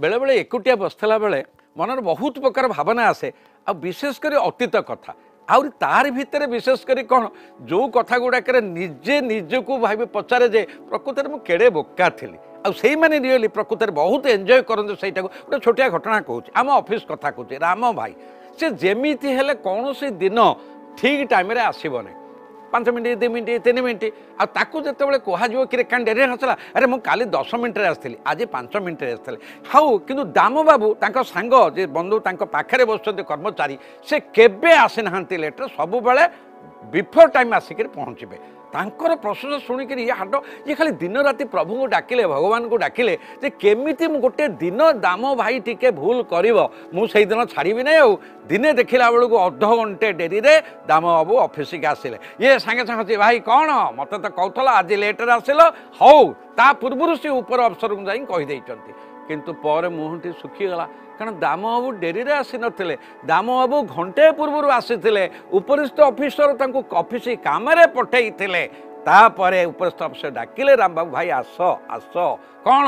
बेले बेले एकुटिया बसला बेले मनर बहुत प्रकार भावना आसे आ विशेषकर अतीत कथा आउरी तार भितर विशेषकर कौन जो कथा गुड़ाक निजे निजको भाई पचारे जे प्रकृत में केड़े बोका थी आई मैंने रियली प्रकृत बहुत एंजय करते से गोटे छोटिया घटना कहूँ आम ऑफिस कथा कहूँ राम भाई से जमी हेले कौन सी दिन ठीक टाइम आसब ना 5 मिनट 2 मिनट 3 मिनट आउ जिते कह कि क्या डेरी हसला अरे मुझे काली 10 मिनट आसती आज 5 मिनट आसती हाँ कि दाम बाबू सांग जे बंधु पाखे बस कर्मचारी से केबे आसी ना लेटर सब बेले बिफोर टाइम आसिक पहुँचे तांकर प्रशंसा शुणिक ये हाट ये खाली दिन राति प्रभु को डाकिले भगवान को डाकिले जे केमिति गोटे दिन दाम भाई टिके भूल कर मुझे दिन छाड़ी ना आउ दिने देखला बेलू अध घंटे डेरी रे दाम बाबू ऑफिस के आसिले ये सागे सागे भाई कौन मत तो कहला आज लेटर आसिल हौ ता पूर्व से ऊपर अफसर को जाई कही किंतु पर मुहटी सुखीगला कारण दाम बाबू डेरी आसी नथिले दाम बाबू घंटे पूर्व आसी उपरिस्थ ऑफिसर ऑफिस काम पठे तापर उपरिस्थ ऑफिसर डाकिले राम बाबू भाई आस आस कौन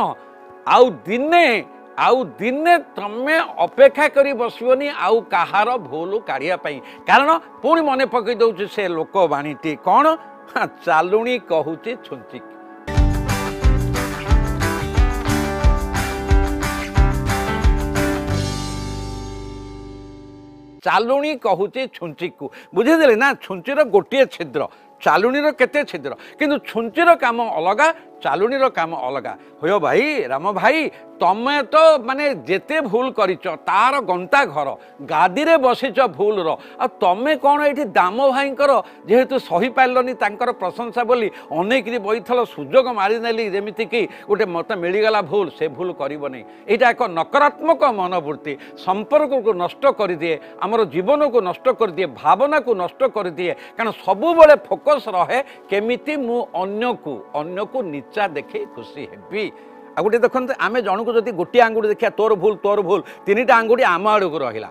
आउ दिने तमें अपेक्षा करी बसबनी आउ कहार भूल काढ़िया कारण पुणी मन पकई दौर से लोकवाणीटी कौन चालुणी कहूची छुंची चालुणी कहूची छुंची को बुझेदे ना छुंचीर गोटे छिद्र चालुणीर केते छिद्र किंतु छुंचीर काम अलगा चालुणीर काम अलगा हो भाई राम भाई तमें तो माने जेते भूल करिच तार गंता घर गादी रे बसीच भूल आ तमें कौन ये दाम भाई जेहेतु सही पार्लनी प्रशंसा बोली अनेक बैठल सुजोग मारिनेली जमीती कि गोटे मत मिलगला भूल से भूल करिबो नहीं एटा एक नकारात्मक मनोवृत्ति संपर्क को नष्ट कर दिए आमर जीवन को नष्ट कर दिए भावना को नष्ट कर दिए कारण सबु बेले फोकस रहे केमिति मु अन्य को नीचा देखे खुशी हेबी आ गोटे देखते आम जन को जब गोटे आंगुठी देखा तोर भूल 3टा आंगुठी आम आड़ को रहा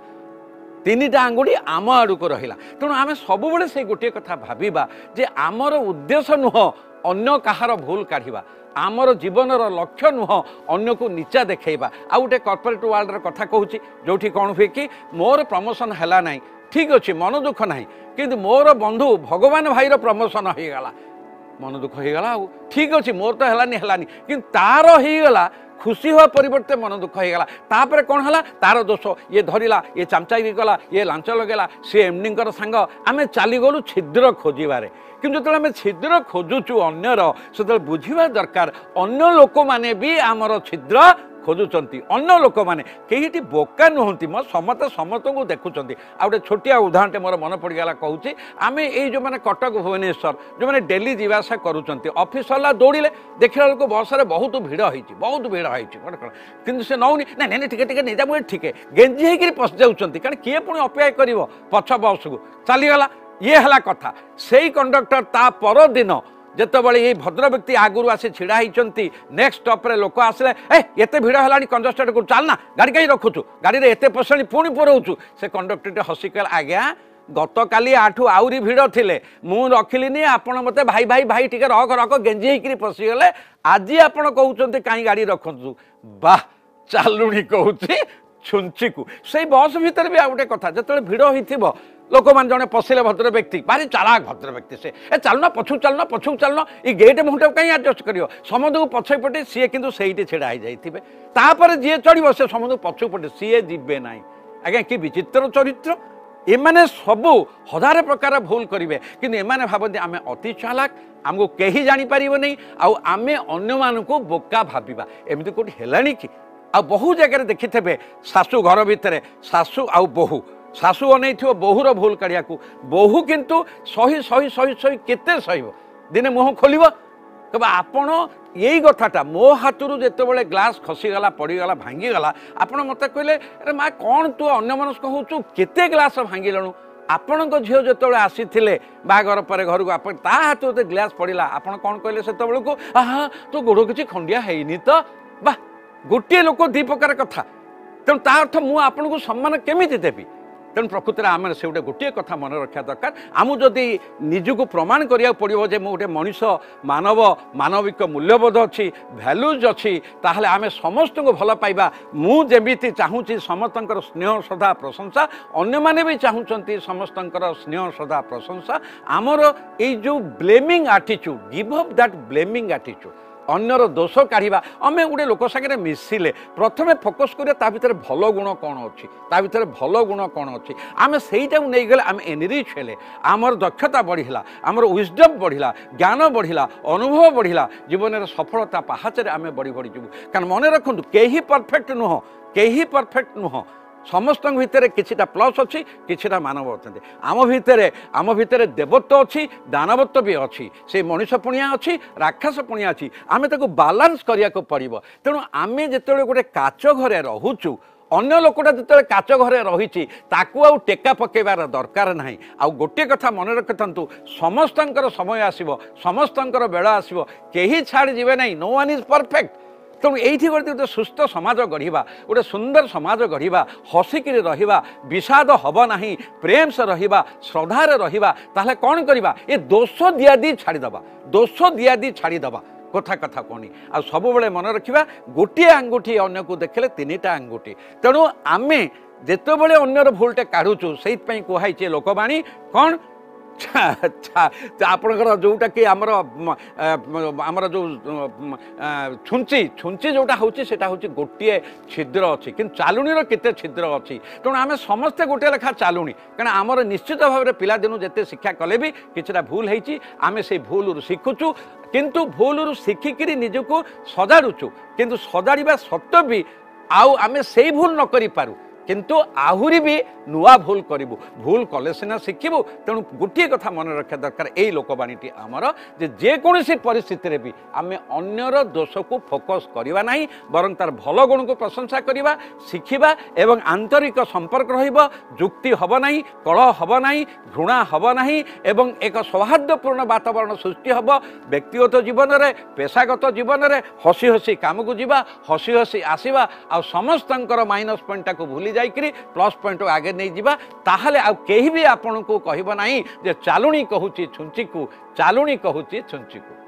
3टा आंगुठी आम आड़ को रहा तेणु आम सब से गोटे कथा भाविबा जे आमर उद्देश्य नुह अन्य कहार भूल काढ़ा आमर जीवन लक्ष्य नुह अन्य को नीचा देखा आ गोटे कॉर्पोरेट वर्ल्ड कथा कहूँ जो कौन हुए कि मोर प्रमोशन है ना ठीक अच्छे मन दुख ना कि मोर बंधु भगवान भाईर प्रमोशन हो गला मन दुख हो गला ठीक अच्छे मोर तो है कि तार होगला खुशी हुआ परिवर्ते मन दुख हो गला तापर कौन है तार दोष ये धरला ये चामचाई गला ये लांच लगेला सी एमडी सांग आम चलीगलु छिद्र खोजार कि जो आम छिद्र खोजुचु अन्यर से बुझा दरकार अन्य लोक मैंने भी आमर छिद्र खोजुंट अन्य लोक मैंने कहीं बोका नुहति मो समस्त समस्त को देखुं आ गए छोटिया उदाहरण मोर मन पड़गला कहूँ आम ये जो मैंने कटक भुवनेश्वर जो मैंने डेली जीवासा करुँच ऑफिस सरला दौड़े देखला बेलू बस में बहुत भिड़ होती कि से नौनी ना नहीं टिके टिके नहीं जा मुझे ठीक गेंजी होकर पशि जाऊँच कारण किए पुणी अपेक्षा कर पछ बस को चलीगला ये है कथा से कंडक्टर ता पर दिन जितेबाला ये भद्र व्यक्ति आगुरी आसी छिड़ा होती नेक्स्ट स्टॉप रे लोक आसले एते भिड़ है कंजस्टेड कर चलना गाड़ी कहीं रखुचु गाड़ी रे एते पसणी पुणी पुराऊचु से कंडक्टर हसिकल आज्ञा गत काली आठू आउरी भिड़ थिले मु रखिलिनी आपण मते भाई भाई भाई टिके रख रख गेंजी होकर पशिगले आज आपण कहउचंते कहीं गाड़ी रखु वाह चालुणी कहूची छुंची को से बस भितर भी आ गोटे कथा जो भिड़ हो लोक मान जड़े पशिले भद्र व्यक्ति भारी चालाक भद्र व्यक्ति से ए चलना पछू चलना ये गेट मुहूर्त कहीं आडजस्ट कर समुद्र को पछ पटे सी कि से छिड़ा हो जाए जी चढ़ से समुद्र पछू पटे सी जीवे ना आज्ञा कि विचित्र चरित्र एमाने सबू हजार प्रकार भूल करेंगे कि एमाने भावती आम अति चालाक आमको कहीं जापर नहीं आम अन्य मानक बोका भाविबा एमती कौट है कि आ बहु जगह देखी थे शाशु घर भितर शाशु आउ बोहू शाशु अनेक बोहूर भूल काढ़िया बोहू किंतु सही सही सही सही केते सहिब दिने मुह खोल कब आपण यही कथाटा मो हाथरू जिते ग्लास खसीगला पड़गला भांगीगला आपण मत कहले अरे माँ कौन तू अन्य मनस्क होचु केते ग्लास भांगिलणु आपण झील जो आसी बागर पर घर को ता हाथ ग्लास पड़ा आपण कौन कहले से को हाँ तो गोड़ किसी खंडिया है तो बा गोटे लोक दी प्रकार कथा तेणु ता अर्थ मुझे आपन को सम्मान केमी देवी तेणु प्रकृति में आम से गोटे कथा मन रखा दरकार आमु जदि निजक प्रमाण करा पड़ो जे गोटे मनीष मानव मानविक मूल्यबोध अच्छी भैल्यूज अच्छी ताहले आम समस्त को भल पाइबा मुझे चाहूँगी समस्त स्नेह श्रद्धा प्रशंसा अन्य माने भी चाहूँगी समस्त स्नेह श्रद्धा प्रशंसा आमर ये जो blaming attitude give up that blaming attitude अन्यर दोष काढ़ा आम गोटे लोक सागर मिसिले प्रथम फोकस करा भर भल गुण कौन अच्छी भर भल गुण कौन अच्छी आम से नहीं गले आम एनरिच हेले आमर दक्षता बढ़ला आमर विजडम बढ़ला ज्ञान बढ़ला अनुभव बढ़ला जीवन में सफलता पहाचरे आम बढ़ी बढ़ी जीव कारण मन रखु कहीं परफेक्ट नुह कहीं परफेक्ट नुह समस्त भितर किछिटा प्लस अच्छी किछिटा मानव अच्छा आम भितर देवत्व अच्छी दानवत्व भी अच्छी से मनीष पुणिया अच्छी राक्षस पुणिया अच्छी आम ताको बालांस करिया को पड़िबो तेणु आम जिते गोटे काच घरे रहुचु अन्य लोकटा जिते काच घरे रही आउ टेका पकेबार दरकार ना आउ गोटे कथा मन रखिथांतु समस्तंकर समय आसीबो समस्तंकर बेला आसीबो केही छाड़ जिवे नहीं नो वन इज परफेक्ट तेणु ये गोटे सुस्थ समाज गढ़ा गोटे सुंदर समाज गढ़ा हसिक रहा विषाद हम ना प्रेम से रहा श्रद्धार रहा ताहले कौन करवा ये दोष दियादी छाड़ीदबा दोष दियादी छाड़ीदबा कथा कथा कहनी आ सब बेले मन रखा गोटे आंगुठी अन्य को देखले तीनटा आंगुठी तेणु आमे जिते बड़े अन्यर भूलटे काढ़ुचु से कहुई लोकवाणी कौन आपणकर जोटा कि आमर आमर जो छुंची छुंची जोटा होची सेटा होची गोटे छिद्र अच्छी कि चालुणी केते छिद्र अच्छी तेणु आम समस्ते गोटे लेखा चालुणी कारण आमर निश्चित भाव में पिला दिनू जिते शिक्षा कले भी किछटा भूल होती आम से भूल शिखुचु किंतु भूल शिखिकी निजको सजाड़ुचु किंतु सजाड़ा सत्वे भी आउ आम से भूल न करि पारू किंतु आहुरी भी नुआ भूल करूँ भूल कले सीना शिखबू तेणु गोटे कथा मन रखा दरकार यही लोकवाणी आमर जेकोसी परिस्थिति भी आम अन्यर दोष को फोकस करवा ना बरं तार भल गुण को प्रशंसा करवा शिखा एवं आंतरिक संपर्क रुक्ति हम ना कलह हम ना घृणा हम ना एवं एक सौहार्दपूर्ण वातावरण सृष्टि हम व्यक्तिगत जीवन में पेशागत जीवन में हसी हसी काम को जीवा हसी हसी आसवा आ समस्त माइनस पॉइंट को भूली जाइकरी प्लस पॉइंट आगे नहीं जीवा ताहले आ केही भी आपन को कहबो नाही जे चालुणी कहूची छुंची को चालुणी कहूची छुंची को।